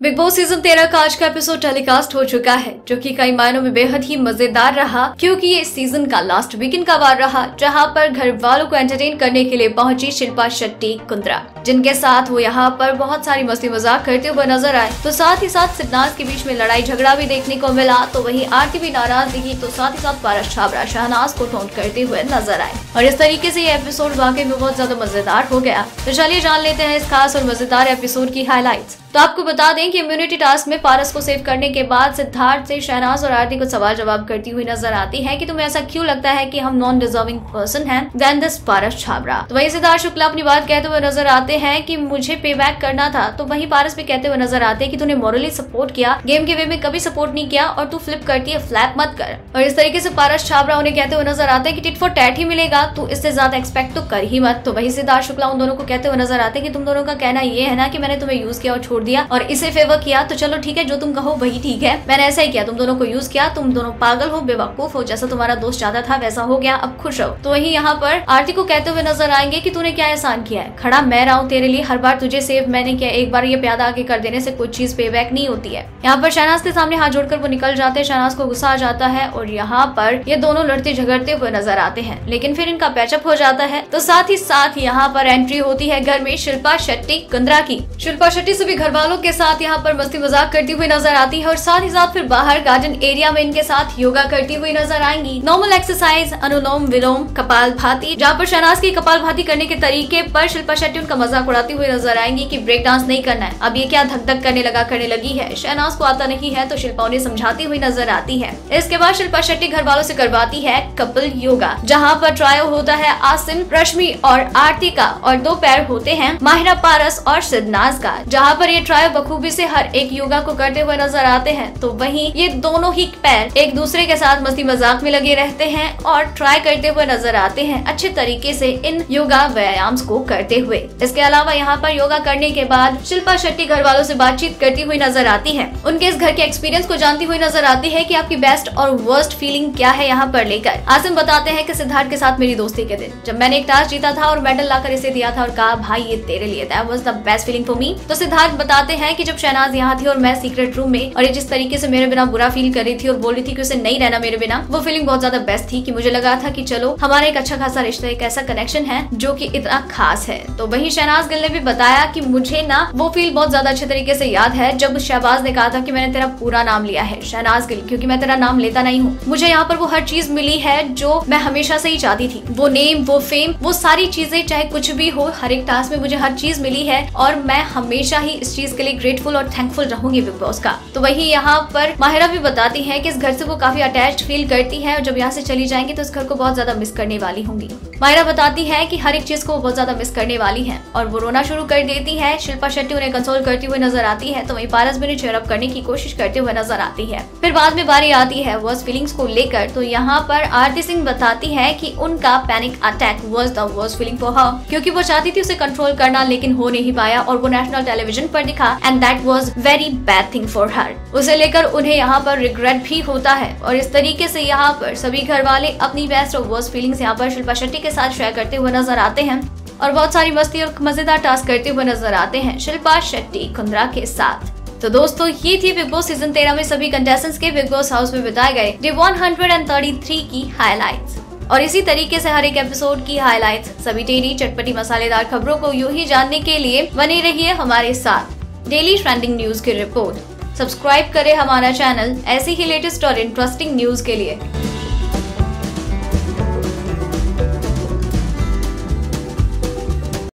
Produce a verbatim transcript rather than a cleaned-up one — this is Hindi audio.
बिग बॉस सीजन तेरह का आज का एपिसोड टेलीकास्ट हो चुका है, जो कि कई मायनों में बेहद ही मजेदार रहा, क्योंकि ये सीजन का लास्ट वीकेंड का वार रहा, जहां पर घर वालों को एंटरटेन करने के लिए पहुंची शिल्पा शेट्टी कुंद्रा, जिनके साथ वो यहाँ पर बहुत सारी मस्ती मजाक करते हुए नजर आए। तो साथ ही साथ सिद्धार्थ के बीच में लड़ाई झगड़ा भी देखने को मिला, तो वहीं आरती भी नाराज दिखी, तो साथ ही साथ पारस छाबड़ा शहनाज को टोंट करते हुए नजर आए। और इस तरीके से ये एपिसोड वाकई में बहुत ज्यादा मजेदार हो गया। तो चलिए जान लेते हैं इस खास और मजेदार एपिसोड की हाईलाइट्स। तो आपको बता दें कि इम्यूनिटी टास्क में पारस को सेव करने के बाद सिद्धार्थ से शहनाज और आरती को सवाल जवाब करती हुई नजर आती है कि तुम्हें ऐसा क्यों लगता है कि हम नॉन डिजर्विंग पर्सन हैं देन दिस पारस छाबड़ा। तो वहीं सिद्धार्थ शुक्ला अपनी बात कहते हुए नजर आते हैं कि मुझे पे बैक करना था, तो वहीं पारस भी कहते हुए नजर आते हैं कि तूने मॉरली सपोर्ट किया, गेम के वे में कभी सपोर्ट नहीं किया और तू फ्लिप करती है, फ्लैप मत कर। और इस तरीके से पारस छाबड़ा उन्हें कहते हुए नजर आते हैं कि टिट फॉर टैट ही मिलेगा, तू इससे ज्यादा एक्सपेक्ट तो कर ही मत। तो वहीं सिद्धार्थ शुक्ला उन दोनों को कहते हुए नजर आते हैं कि तुम दोनों का कहना ये है ना कि मैंने तुम्हें यूज किया और छोड़ दिया और इसे फेवर किया, तो चलो ठीक है, जो तुम कहो वही ठीक है, मैंने ऐसा ही किया, तुम दोनों को यूज किया, तुम दोनों पागल हो, बेवकूफ हो, जैसा तुम्हारा दोस्त चाहता था वैसा हो गया, अब खुश हो। तो वही यहाँ पर आरती को कहते हुए नजर आएंगे कि तूने क्या एहसान किया है, खड़ा मैं रहा हूँ तेरे लिए, हर बार तुझे सेव मैंने किया, एक बार ये प्यादा आगे कर देने से कुछ चीज पे बैक नहीं होती है। यहाँ पर शहनाज के सामने हाथ जोड़कर वो निकल जाते हैं, शहनाज को गुस्सा आ जाता है और यहाँ पर ये दोनों लड़ते झगड़ते हुए नजर आते हैं, लेकिन फिर इनका पैचअप हो जाता है। तो साथ ही साथ यहाँ पर एंट्री होती है घर में शिल्पा शेट्टी कुंद्रा की। शिल्पा शेट्टी सभी घर वालों के साथ यहाँ पर मस्ती मजाक करती हुई नजर आती है और साथ ही साथ फिर बाहर गार्डन एरिया में इनके साथ योगा करती हुई नजर आएंगी। नॉर्मल एक्सरसाइज, अनुलोम विलोम, कपाल भाती, जहाँ पर शहनाज की कपाल भाती करने के तरीके पर शिल्पा शेट्टी उनका मजाक उड़ाती हुई नजर आएंगी कि ब्रेक डांस नहीं करना है, अब ये क्या धक धक करने लगा करने लगी है, शहनाज को आता नहीं है, तो शिल्पा उन्हें समझाती हुई नजर आती है। इसके बाद शिल्पा शेट्टी घर वालों से करवाती है कपल योगा, जहाँ पर ट्रायो होता है आसिम, रश्मि और आरती का, और दो पैर होते हैं माहिरा, पारस और सिद्धनाज का, जहाँ पर ये ट्रायो बखूबी से हर एक योगा को करते हुए नजर आते हैं। तो वहीं ये दोनों ही पैर एक दूसरे के साथ मस्ती मजाक में लगे रहते हैं और ट्राई करते हुए नजर आते हैं अच्छे तरीके से इन योगा व्यायाम को करते हुए। इसके अलावा यहाँ पर योगा करने के बाद शिल्पा शेट्टी घर वालों से बातचीत करती हुई नजर आती है, उनके इस घर के एक्सपीरियंस को जानती हुई नजर आती है कि आपकी बेस्ट और वर्स्ट फीलिंग क्या है यहाँ पर लेकर। आसिम बताते हैं कि सिद्धार्थ के साथ मेरी दोस्ती के दिन जब मैंने एक टास्क जीता था और मेडल लाकर इसे दिया था और कहा भाई ये तेरे लिए, that was the best feeling for me. तो सिद्धार्थ बताते हैं कि जब शहनाज यहाँ थी और मैं सीक्रेट रूम में, और ये जिस तरीके से मेरे बिना बुरा फील कर रही थी और बोल रही थी कि उसे नहीं रहना मेरे बिना, वो फीलिंग बहुत ज्यादा बेस्ट थी कि मुझे लगा था कि चलो हमारा एक अच्छा खासा रिश्ता, एक ऐसा कनेक्शन है जो कि इतना खास है। तो वहीं शहनाज गिल ने भी बताया कि मुझे ना वो फील बहुत ज्यादा अच्छे तरीके से याद है जब शहबाज ने कहा था कि मैंने तेरा पूरा नाम लिया है शहनाज गिल, क्योंकि मैं तेरा नाम लेता नहीं हूँ, मुझे यहाँ पर वो हर चीज मिली है जो मैं हमेशा से ही चाहती थी, वो नेम, वो फेम, वो सारी चीजें, चाहे कुछ भी हो, हर एक टास्क में मुझे हर चीज मिली है और मैं हमेशा ही इस चीज के लिए ग्रेटफुल और थैंकफुल रहूंगी बिग बॉस का। तो वही यहाँ पर माहिरा भी बताती है कि इस घर से वो काफी अटैच्ड फील करती है और जब यहाँ से चली जाएंगी तो इस घर को बहुत ज्यादा मिस करने वाली होंगी। माहिरा बताती है कि हर एक चीज को वो बहुत ज्यादा मिस करने वाली है और वो रोना शुरू कर देती है। शिल्पा शेट्टी उन्हें कंसोल करती हुई नजर आती है, तो वहीं पारस भी उन्हें चेयर अप करने की कोशिश करते हुए नजर आती है। फिर बाद में बारी आती है वर्स्ट फीलिंग्स को लेकर, तो यहाँ पर आरती सिंह बताती है कि उनका panic attack was the worst feeling for her, क्योंकि वो चाहती थी उसे कंट्रोल करना लेकिन हो नहीं पाया और वो नेशनल टेलीविजन पर दिखा and that was very bad thing for her. उसे लेकर उन्हें यहाँ पर रिग्रेट भी होता है और इस तरीके से यहाँ पर सभी घर वाले अपनी बेस्ट और वर्स्ट फीलिंग्स यहाँ पर शिल्पा शेट्टी के साथ शेयर करते हुए नजर आते हैं और बहुत सारी मस्ती और मजेदार टास्क करते हुए नजर आते हैं शिल्पा शेट्टी कुंद्रा के साथ। तो दोस्तों ये थी बिग बॉस सीजन तेरह में सभी कंटेस्टेंट्स के बिग बॉस हाउस में बिताए गए day one hundred thirty three की हाइलाइट्स। और इसी तरीके से हर एक एपिसोड की हाइलाइट्स, सभी टेढ़ी चटपटी मसालेदार खबरों को यूं ही जानने के लिए बने रहिए हमारे साथ। डेली ट्रेंडिंग न्यूज की रिपोर्ट, सब्सक्राइब करें हमारा चैनल ऐसी ही लेटेस्ट और इंटरेस्टिंग न्यूज के लिए।